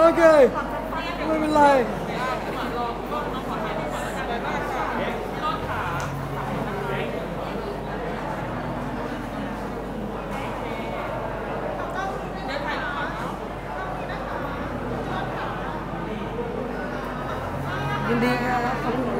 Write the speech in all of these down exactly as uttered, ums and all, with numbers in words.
เคไม่เป็นไรยินดีครับขอบคุณ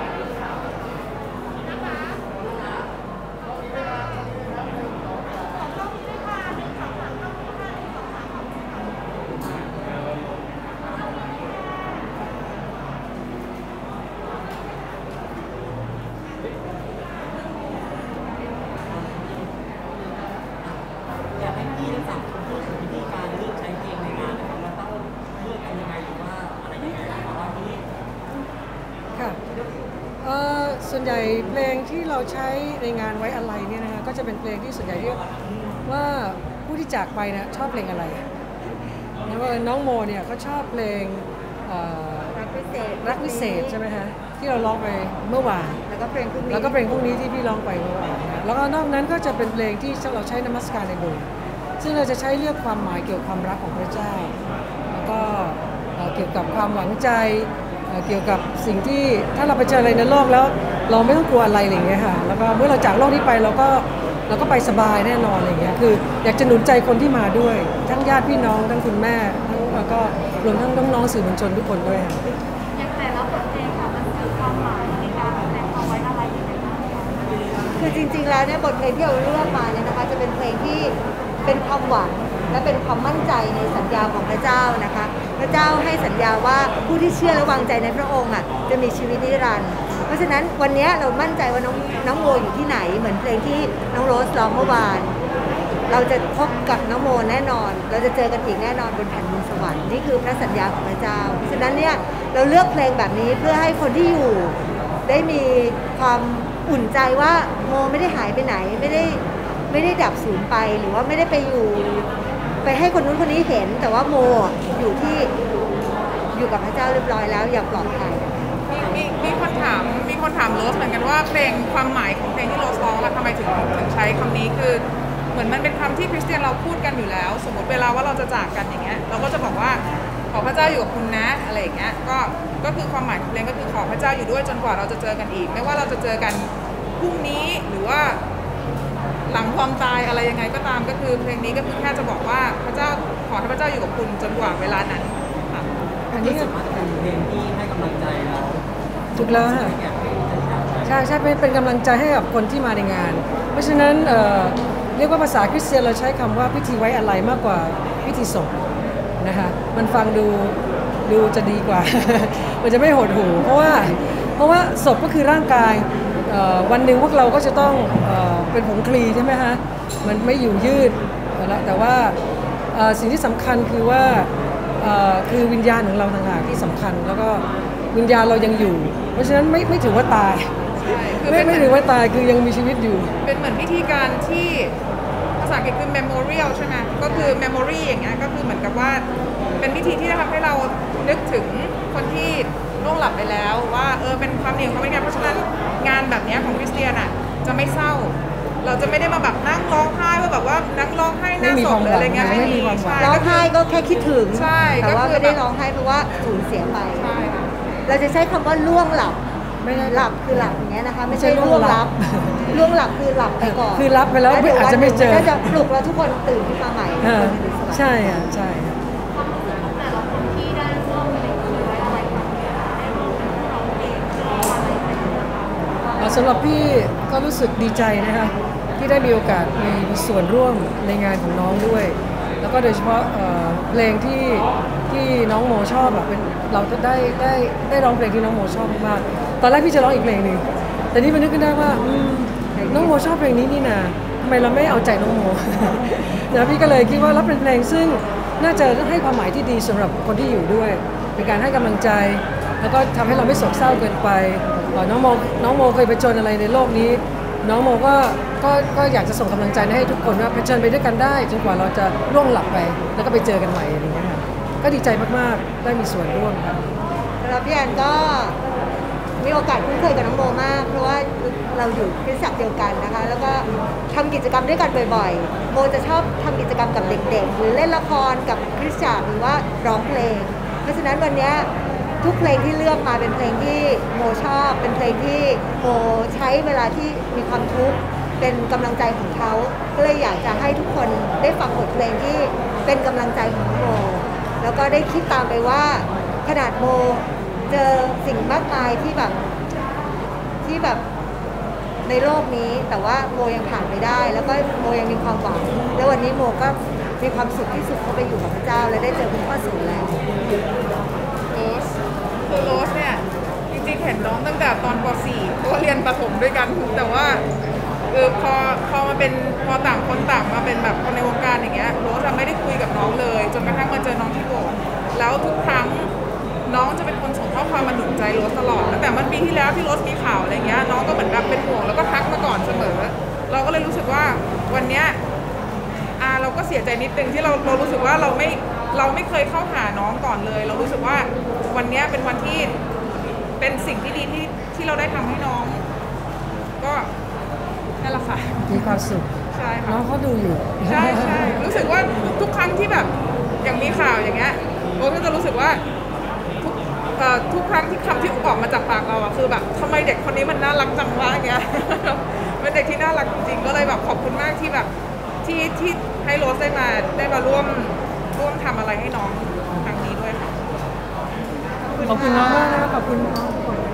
ส่วนใหญ่เพลงที่เราใช้ในงานไว้อะไรเนี่ยนะคะก็จะเป็นเพลงที่ส่วนใหญ่เรียกว่าผู้ที่จากไปนะชอบเพลงอะไรแล้วน้องโมเนี่ยเขาชอบเพลงรักพิเศษรักพิเศษใช่ไหมคะที่เราร้องไปเมื่อวานแล้วก็เพลงพวกนี้แล้วก็เพลงพวกนี้ที่พี่ร้องไปเมื่อวานนะแล้วก็นอกนั้นก็จะเป็นเพลงที่เราใช้นมัสการในโบสถ์ซึ่งเราจะใช้เรียกความหมายเกี่ยวกับความรักของพระเจ้าแล้วก็เกี่ยวกับความหวังใจเกี่ยวกับสิ่งที่ถ้าเราไปเจออะไรในโลกแล้วเราไม่ต้องกลัวอะไรอะไรอย่างเงี้ยค่ะแล้วก็เมื่อเราจากโลกนี้ไปเราก็เราก็ไปสบายแน่นอนอะไรอย่างเงี้ยคืออยากจะหนุนใจคนที่มาด้วยทั้งญาติพี่น้องทั้งคุณแม่ทั้งแล้วก็รวมทั้งน้องๆสื่อมวลชนทุกคนด้วยค่ะอย่างแต่ละบทเพลงค่ะมันสื่อความหมายในการแสดงความไว้อะไรยังไงบ้างคะคือจริงๆแล้วเนี่ยบทเพลงที่เราเลือกมาเนี่ยนะคะจะเป็นเพลงที่เป็นความหวังและเป็นความมั่นใจในสัญญาของพระเจ้านะคะพระเจ้าให้สัญญาว่าผู้ที่เชื่อและวางใจในพระองค์อ่ะจะมีชีวิตนิรันดร์เพราะฉะนั้นวันนี้เรามั่นใจว่าน้องน้องโมอยู่ที่ไหนเหมือนเพลงที่น้องโรสร้องเมื่อวานเราจะพบกับน้องโมแน่นอนเราจะเจอกันอีกแน่นอนบนแผ่นดินสวรรค์นี่คือพระสัญญาของพระเจ้าเพราะฉะนั้นเนี่ยเราเลือกเพลงแบบนี้เพื่อให้คนที่อยู่ได้มีความอุ่นใจว่าโมไม่ได้หายไปไหนไม่ได้ไม่ได้ดับสูญไปหรือว่าไม่ได้ไปอยู่ไปให้คนนู้นคนนี้เห็นแต่ว่าโมอยู่ที่อยู่กับพระเจ้าเรียบร้อยแล้วอย่างปลอดภัยมีมีคนถามมีคนถามโรสเหมือนกันว่าเพลงความหมายของเพลงที่โรสร้องทำไมถึงถึงใช้คำนี้คือเหมือนมันเป็นคำที่คริสเตียนเราพูดกันอยู่แล้วสมมติเวลาว่าเราจะจากกันอย่างเงี้ยเราก็จะบอกว่าขอพระเจ้าอยู่กับคุณนะอะไรอย่างเงี้ยก็ก็คือความหมายของเพลงก็คือขอพระเจ้าอยู่ด้วยจนกว่าเราจะเจอกันอีกไม่ว่าเราจะเจอกันพรุ่งนี้หรือว่าหลังความตายอะไรยังไงก็ตามก็คือเพลงนี้ก็คือแค่จะบอกว่าพระเจ้าขอให้พระเจ้าอยู่กับคุณจนกว่าเวลานั้นค่ะอันนี้สามารถเป็นเพลงที่ให้กำลังใจเราถูกแล้วค่ะใช่ใช่เป็นกำลังใจให้กับคนที่มาในงานเพราะฉะนั้นเอ่อเรียกว่าภาษาคริสเตียนเราใช้คำว่าพิธีไว้อะไรมากกว่าพิธีศพนะคะมันฟังดูดูจะดีกว่า มันจะไม่หดหู่เพราะว่าเพราะว่าศพก็คือร่างกายวันหนึ่งพวกเราก็จะต้องเป็นผงคลีใช่ไหมฮะมันไม่อยู่ยืดแล้วแต่ว่าสิ่งที่สำคัญคือว่าคือวิญญาณของเราต่างหากที่สำคัญแล้วก็วิญญาณเรายังอยู่เพราะฉะนั้นไม่ไม่ถือว่าตายไม่ไม่ถือว่าตายคือยังมีชีวิตอยู่เป็นเหมือนวิธีการที่ภาษาอังกฤษคือ memorial ใช่ไหมก็คือ memory อย่างเงี้ยก็คือเหมือนกับว่าเป็นวิธีที่จะทำให้เรานึกถึงคนที่ล่วงหลับไปแล้วว่าเออเป็นความดีของเขาเป็นไงเพราะฉะนั้นงานแบบนี้ของคริสเตียนอ่ะจะไม่เศร้าเราจะไม่ได้มาแบบนั่งร้องไห้ว่าแบบว่านั่งร้องไห้หน้าศพอะไรเงี้ยไม่มีร้องไห้ก็แค่คิดถึงแต่ว่าไม่ได้ร้องไห้เพราะว่าสูญเสียไปเราจะใช้คำว่าล่วงหลับไม่ได้หลับคือหลับอย่างเงี้ยนะคะไม่ใช่ล่วงหลับล่วงหลับคือหลับไปก่อนคือรับไปแล้วอาจจะไม่เจอแล้วจะปลุกเราทุกคนตื่นขึ้นมาใหม่ใช่อ่ะใช่ความรู้สึกของแต่ละคนที่ได้ร่วมในคุยไว้อะไรกันเนี่ยได้ร่วมร้องเพลงร้องอะไรกันสำหรับพี่ก็รู้สึกดีใจนะคะที่ได้มีโอกาสมีส่วนร่วมในงานของน้องด้วยแล้วก็โดยเฉพาะเพลงที่ที่น้องโมชอบอะเป็นเราจะได้ได้ได้ร้องเพลงที่น้องโมชอบมากตอนแรกพี่จะร้องอีกเพลงหนึ่งแต่นี่มันนึกขึ้นได้ว่าน้องโมชอบเพลงนี้นี่นะทำไมเราไม่เอาใจน้องโมนะพี่ก็เลยคิดว่ารับเป็นเพลงซึ่งน่าจะให้ความหมายที่ดีสำหรับคนที่อยู่ด้วยเป็นการให้กำลังใจแล้วก็ทำให้เราไม่โศกเศร้าเกินไปน้องโมน้องโมเคยไปเจออะไรในโลกนี้น้องโมก็ก็ก็อยากจะส่งกำลังใจให้ทุกคนว่าเผชิญไปด้วยกันได้จนกว่าเราจะล่วงหลับไปแล้วก็ไปเจอกันใหม่อะไรอย่างเงี้ยค่ะก็ดีใจมากๆได้มีส่วนร่วมค่ะสำหรับพี่แอนก็มีโอกาสคุ้นเคยกับน้องโมมากเพราะว่าเราอยู่คริสตจักรเดียวกันนะคะแล้วก็ทำกิจกรรมด้วยกันบ่อยๆโมจะชอบทำกิจกรรมกับเด็กๆหรือเล่นละครกับคริสตจักรหรือว่าร้องเพลงเพราะฉะนั้นวันนี้ทุกเพลงที่เลือกมาเป็นเพลงที่โมชอบเป็นเพลงที่โมใช้เวลาที่มีความทุกข์เป็นกำลังใจของเขาก็เลยอยากจะให้ทุกคนได้ฟังบทเพลงที่เป็นกำลังใจของโมแล้วก็ได้คิดตามไปว่าขนาดโมเจอสิ่งมากมายที่แบบที่แบบในโลกนี้แต่ว่าโมยังผ่านไปได้แล้วก็โมยังมีความหวังแล้ววันนี้โมก็มีความสุขที่สุดเข้าไปอยู่กับพระเจ้าและได้เจอคุณพ่อสูงแล้วโรสคือโรสเนี่ยจริงๆเห็นน้องตั้งแต่ตอนป .สี่ เพราะว่าเรียนประถมด้วยกันแต่ว่าเออพอพอมาเป็นพอต่างคนต่างมาเป็นแบบคนในวงการอย่างเงี้ยโรสไม่ได้คุยกับน้องเลยจนกระทั่งมาเจอน้องที่โบสถ์แล้วทุกครั้งน้องจะเป็นคนส่งข้อความมาหนุนใจโรสตลอดตั้งแต่เมื่อปีที่แล้วที่โรสมีข่าวอะไรเงี้ยน้องก็เหมือนแบบเป็นห่วงแล้วก็ทักมาก่อนเสมอเราก็เลยรู้สึกว่าวันเนี้ยอ่าเราก็เสียใจนิดนึงที่เราเรารู้สึกว่าเราไม่เราไม่เคยเข้าหาน้องก่อนเลยเรารู้สึกว่าวันเนี้ยเป็นวันที่เป็นสิ่งที่ดีที่ที่เราได้ทำให้น้องก็นั่นแหละค่ะมีความสุขใช่ค่ะน้องเขาดูอยู่ใช่ใช่รู้สึกว่าทุกครั้งที่แบบอย่างมีข่าวอย่างเงี้ยโรสก็จะรู้สึกว่าทุกเอ่อทุกครั้งที่คำที่ออกมาจากปากเราอะคือแบบทำไมเด็กคนนี้มันน่ารักจังวะอย่างเงี้ยเป็นเด็กที่น่ารักจริงๆก็เลยแบบขอบคุณมากที่แบบที่ที่ให้โรสได้มาได้มาร่วมร่วมทำอะไรให้น้องครั้งนี้ด้วยค่ะขอบคุณน้องมากนะขอบคุณน้อง